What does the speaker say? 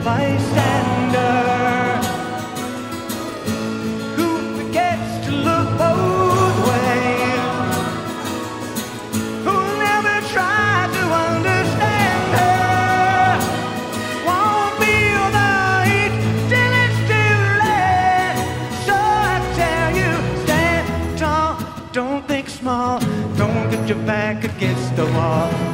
bystander who forgets to look both ways, who'll never try to understand her, won't feel the heat till it's too late. So I tell you, stand tall, don't think small, don't get your back against the wall.